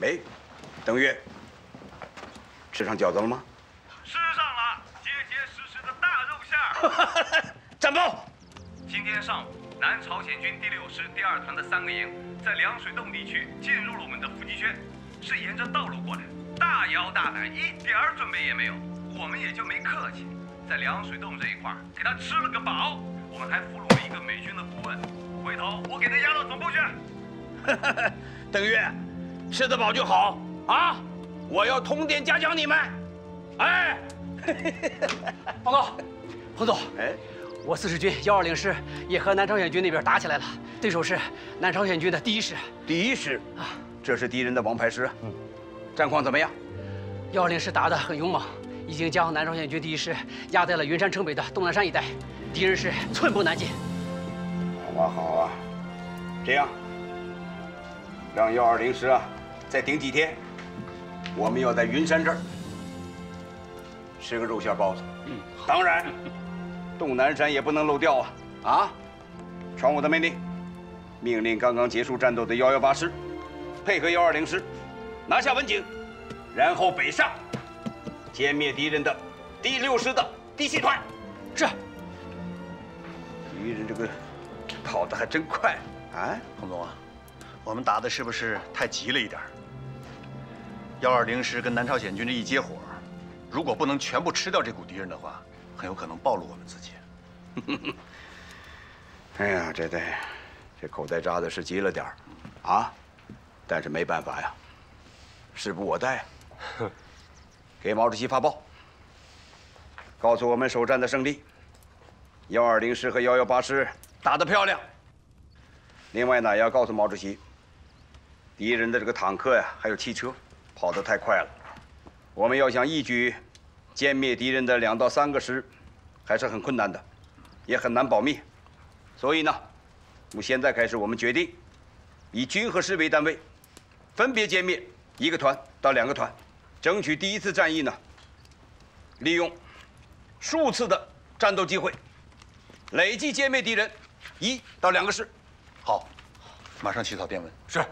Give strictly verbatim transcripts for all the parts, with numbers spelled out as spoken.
喂，邓岳，吃上饺子了吗？ 吃上了，结结实实的大肉馅儿。 战报。 今天上午，南朝鲜军第六师第二团的三个营在凉水洞地区进入了我们的伏击圈，是沿着道路过来，大摇大摆，一点儿准备也没有。我们也就没客气，在凉水洞这一块给他吃了个饱。我们还俘虏了一个美军的顾问，回头我给他押到总部去。 邓岳，吃得饱就好啊！我要通电嘉奖你们。哎， 彭总，彭总， 哎， 我四十军幺二零师也和南朝鲜军那边打起来了，对手是南朝鲜军的第一师。 第一师啊，这是敌人的王牌师啊。嗯，战况怎么样？ 幺二零师打得很勇猛，已经将南朝鲜军第一师压在了云山城北的东南山一带，敌人是寸步难进。 好啊，好啊，这样，让幺二零师啊再顶几天，我们要在云山这儿吃个肉馅包子。嗯，当然，东南山也不能漏掉啊！啊，传我的命令，命令刚刚结束战斗的幺幺八师，配合幺二零师，拿下文景，然后北上，歼灭敌人的第六师的第七团。 是。 敌人这个跑得还真快啊！ 彭总啊，我们打的是不是太急了一点？幺二零师跟南朝鲜军这一接火，如果不能全部吃掉这股敌人的话，很有可能暴露我们自己。 哎呀，这得这口袋扎的是急了点儿啊，但是没办法呀，时不我待。给毛主席发报，告诉我们首战的胜利，幺二零师和幺幺八师打得漂亮。另外呢，也要告诉毛主席，敌人的这个坦克呀，还有汽车，跑得太快了。我们要想一举歼灭敌人的两到三个师，还是很困难的，也很难保密。所以呢，从现在开始，我们决定以军和师为单位，分别歼灭一个团到两个团，争取第一次战役呢，利用数次的战斗机会，累计歼灭敌人一到两个师。 好，马上起草电文。 是。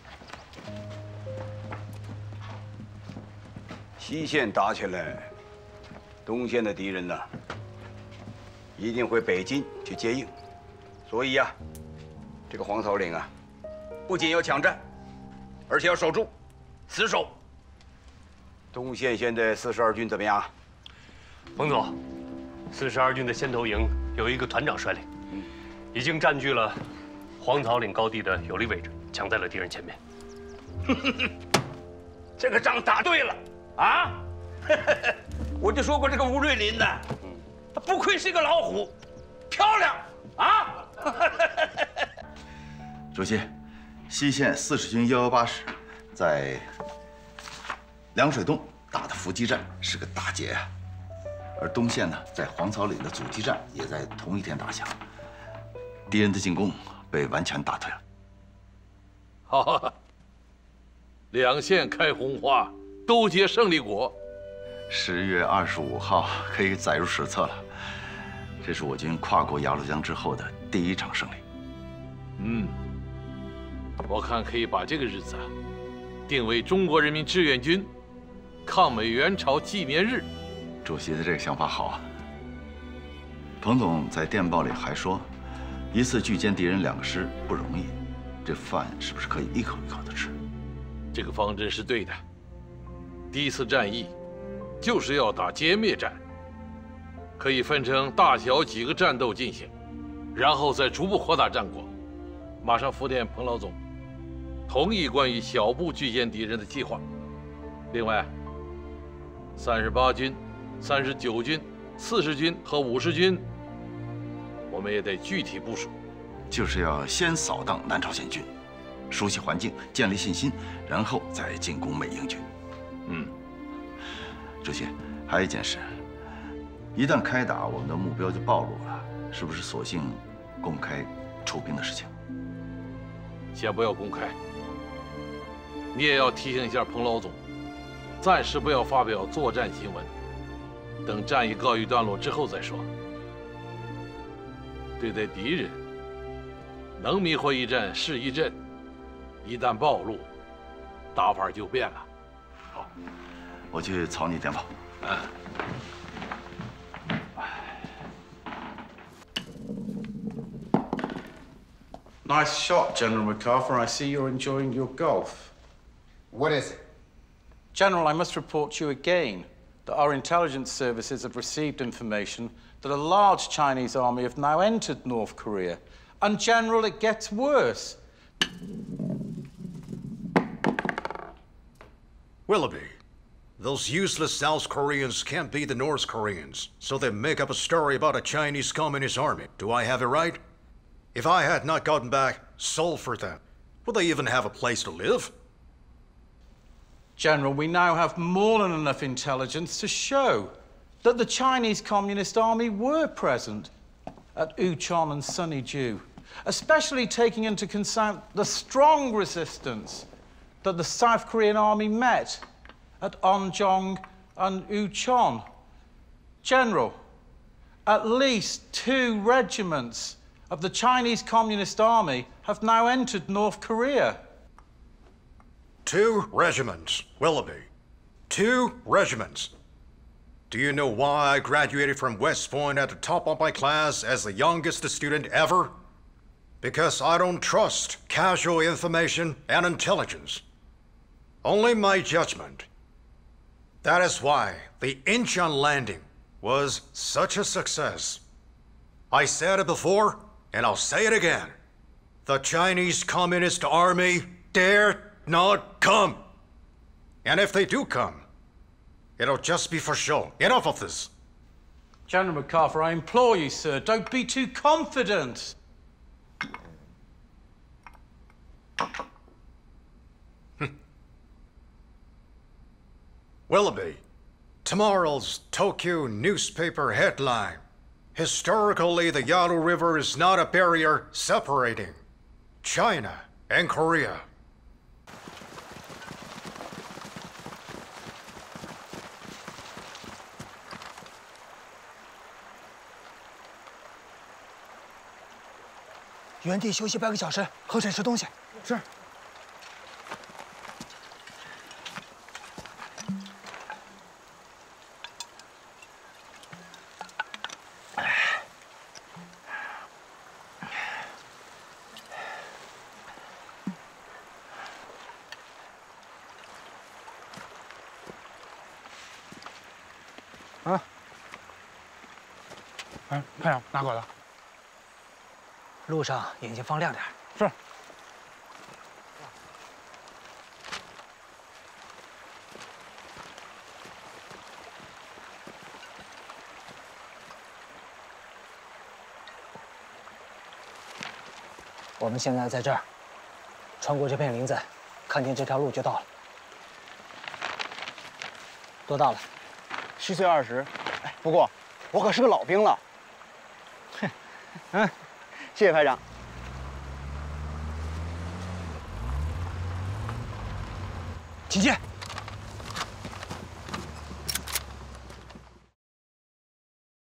西线打起来，东线的敌人呢，一定会北进去接应，所以呀，这个黄草岭啊，不仅要抢占，而且要守住，死守。东线现在四十二军怎么样？ 彭总，四十二军的先头营有一个团长率领，已经占据了黄草岭高地的有利位置，抢在了敌人前面。 这个仗打对了啊！我就说过这个吴瑞林呢，他不愧是一个老虎，漂亮啊！ 主席，西线四十军幺幺八师在凉水洞打的伏击战是个大捷啊，而东线呢，在黄草岭的阻击战也在同一天打响，敌人的进攻被完全打退了。 好啊，两线开红花，都结胜利果。 十月二十五号可以载入史册了，这是我军跨过鸭绿江之后的第一场胜利。 嗯，我看可以把这个日子啊，定为中国人民志愿军抗美援朝纪念日。 主席的这个想法好啊。彭总在电报里还说，一次拒歼敌人两个师不容易，这饭是不是可以一口一口的吃？ 这个方针是对的。第一次战役就是要打歼灭战，可以分成大小几个战斗进行，然后再逐步扩大战果。马上复电彭老总，同意关于小步拒歼敌人的计划。另外，三十八军、三十九军、四十军和五十军，我们也得具体部署。 就是要先扫荡南朝鲜军，熟悉环境，建立信心，然后再进攻美英军。 嗯， 主席，还有一件事，一旦开打，我们的目标就暴露了，是不是索性公开出兵的事情？ 先不要公开，你也要提醒一下彭老总，暂时不要发表作战新闻，等战役告一段落之后再说。对待敌人，能迷惑一阵是一阵，一旦暴露， 打法就变了。 好，我去草拟电报。 嗯。 Nice shot, General MacArthur. I see you're enjoying your golf. What is it? General, I must report to you again that our intelligence services have received information that a large Chinese army have now entered North Korea. And, General, it gets worse. Willoughby, those useless South Koreans can't beat the North Koreans, so they make up a story about a Chinese Communist army. Do I have it right? If I had not gotten back Seoul for them, would they even have a place to live? General, we now have more than enough intelligence to show that the Chinese Communist Army were present at Uchon and Sunnyju, especially taking into account the strong resistance that the South Korean Army met at Onjong and Uchon. General, at least two regiments of the Chinese Communist Army have now entered North Korea. Two regiments, Willoughby. Two regiments. Do you know why I graduated from West Point at the top of my class as the youngest student ever? Because I don't trust casual information and intelligence. Only my judgment. That is why the Incheon landing was such a success. I said it before, and I'll say it again. The Chinese Communist Army dare not come. And if they do come, it'll just be for show. Enough of this. General MacArthur, I implore you, sir, don't be too confident. Willoughby, tomorrow's Tokyo newspaper headline. Historically, the Yalu River is not a barrier separating China and Korea. "原地休息半个小时，喝水吃东西。是。啊！哎，太阳哪搞的？ 路上眼睛放亮点。 是。 我们现在在这儿，穿过这片林子，看见这条路就到了。多大了？ 虚岁二十。哎，不过我可是个老兵了。哼，嗯。 谢谢排长。请进。